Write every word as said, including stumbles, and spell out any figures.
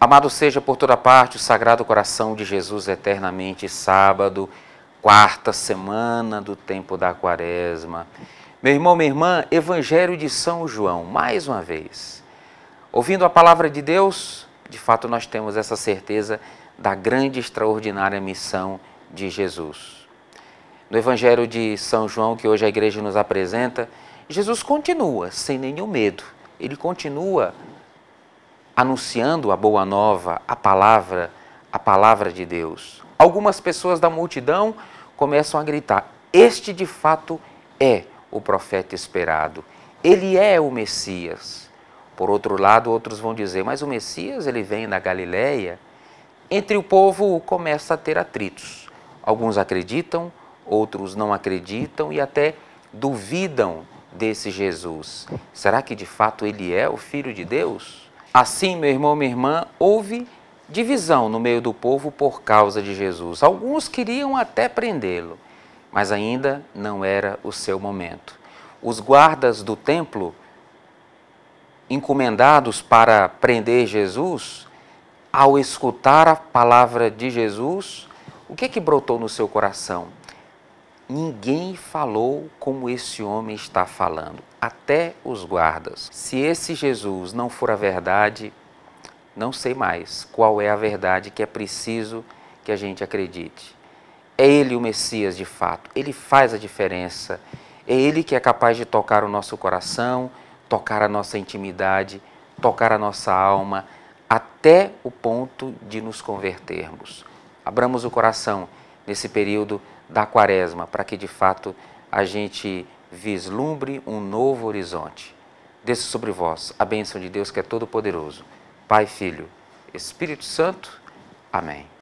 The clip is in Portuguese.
Amado seja por toda parte o Sagrado Coração de Jesus eternamente, sábado, quarta semana do tempo da Quaresma. Meu irmão, minha irmã, Evangelho de São João, mais uma vez. Ouvindo a palavra de Deus, de fato nós temos essa certeza da grande e extraordinária missão de Jesus. No Evangelho de São João, que hoje a igreja nos apresenta, Jesus continua sem nenhum medo. Ele continua anunciando a boa nova, a palavra, a palavra de Deus. Algumas pessoas da multidão começam a gritar: este de fato é o profeta esperado, ele é o Messias. Por outro lado, outros vão dizer: mas o Messias, ele vem da Galileia. Entre o povo começa a ter atritos. Alguns acreditam, outros não acreditam e até duvidam desse Jesus. Será que de fato ele é o Filho de Deus? Assim, meu irmão, minha irmã, houve divisão no meio do povo por causa de Jesus. Alguns queriam até prendê-lo, mas ainda não era o seu momento. Os guardas do templo, encomendados para prender Jesus, ao escutar a palavra de Jesus, o que que brotou no seu coração? Ninguém falou como esse homem está falando, até os guardas. Se esse Jesus não for a verdade, não sei mais qual é a verdade que é preciso que a gente acredite. É ele o Messias de fato, ele faz a diferença, é ele que é capaz de tocar o nosso coração, tocar a nossa intimidade, tocar a nossa alma, até o ponto de nos convertermos. Abramos o coração nesse período da Quaresma, para que de fato a gente vislumbre um novo horizonte. Desça sobre vós a bênção de Deus que é todo-poderoso, Pai, Filho, Espírito Santo. Amém.